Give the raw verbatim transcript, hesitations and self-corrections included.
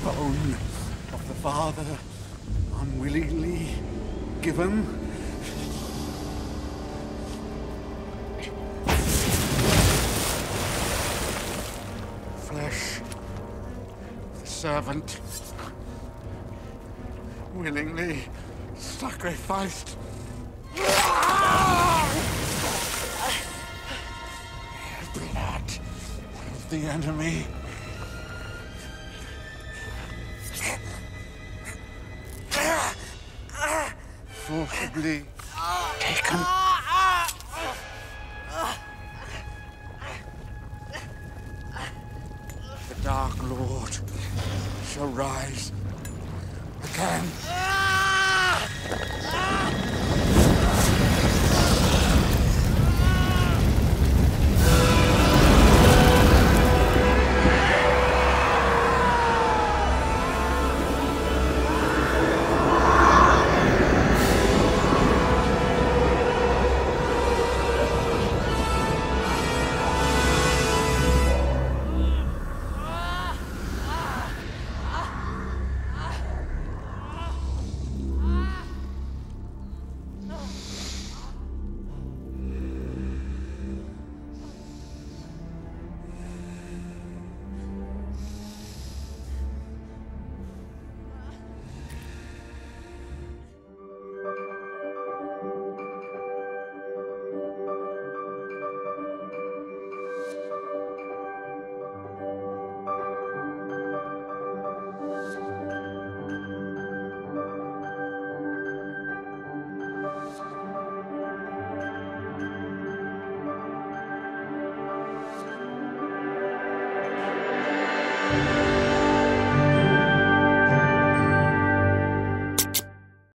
bone of the father unwillingly given. Flesh, the servant, willingly sacrificed. Blood of the enemy. Forcibly taken. The Dark Lord shall rise again.